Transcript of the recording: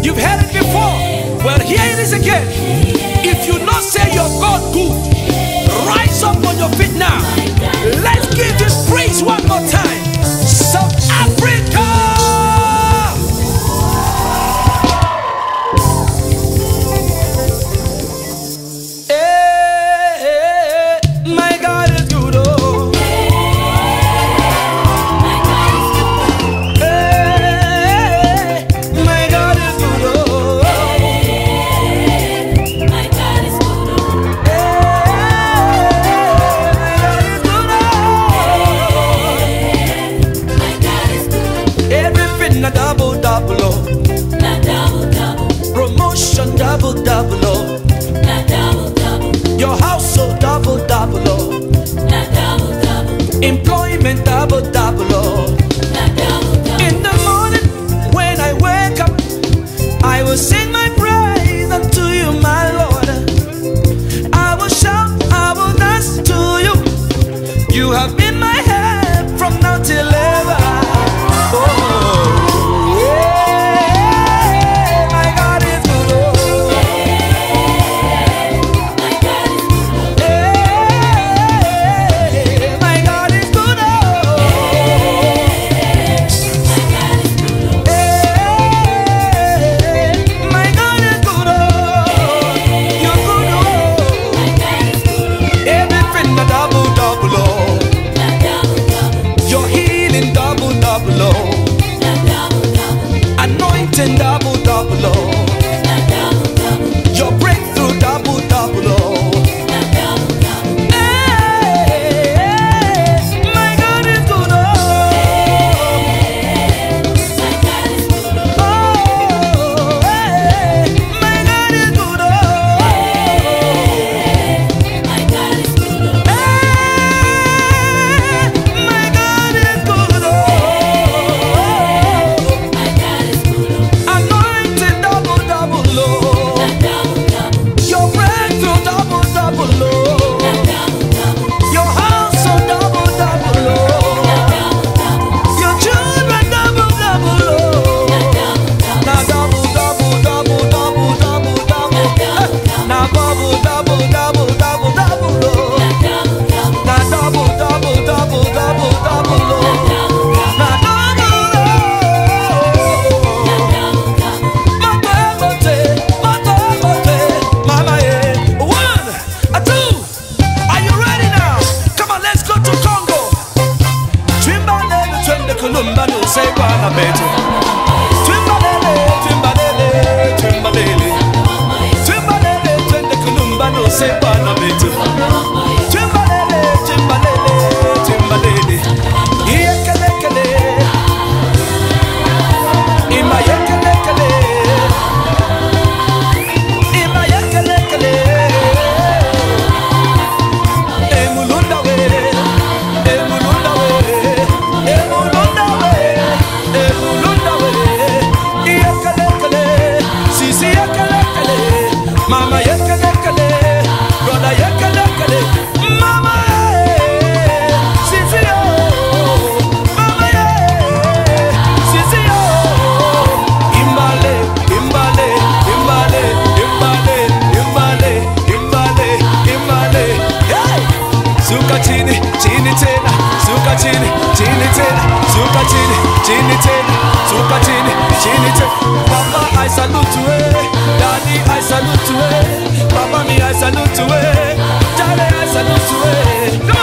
You've heard it before. Well, here it is again. If you not say your God good, rise up on your feet now. Let's give this praise one more time. South Africa! My God is good, oh. My God is good, oh. My God is good, oh. My God is good. Everything a double, double, oh. Double, double. Promotion double, double, oh. Double, double. Your household double, double, oh. Double, double. Employment double, double, oh. Double, double. In the morning when I wake up, I will sing my praise unto you, my Lord. I will shout, I will dance to you. You have been my help from now till ever. Oh, yeah. My God is good, oh. My God is good, oh. My God is good, oh. My God is good, oh. You're good, oh. Everything a double, double, oh. Your healing double, double, oh. Anointing double, double, oh. Your breakthrough double, double, oh. Hey, my God is good, oh. Oh, hey, my God is good, oh. Hey, my God is good, oh. Anointing double, double, oh. Your breakthrough double, double, oh. Your house so double, double, oh. Your children double, double, oh. Now double, double, double, double, double, double. Now double, double, double, double, double, oh. Now double, double, double, double, double, oh. Now double, mama, yeah. 1, 2. Are you ready now? Come on, let's go to Congo. Twimbalele, twende kulumba, no say wana betu. Twimbalele, twimbalele, twimbalele. Twimbalele, twende kulumba, no say wana betu. Twimbalele, twimbalele, twimbalele. Yekelekele. Ima yekelekele. Ima yekelekele. Emulunda we, emulunda we, emulunda we, emulunda we. Yekelekele, sisi yekelekele, mama yekelekele, brother yekelekele, mama sisi yo, mama sisi yo. Imbale, imbale, imbale, imbale, imbale, imbale, imbale. Hey! Suka chini, chini tena, suka chini, chini tena, suka chini, chini tena, suka chini, chini tena. Papa, I salute you, Daddy, I salute you, Papa, me, I salute you, Daddy, I salute you.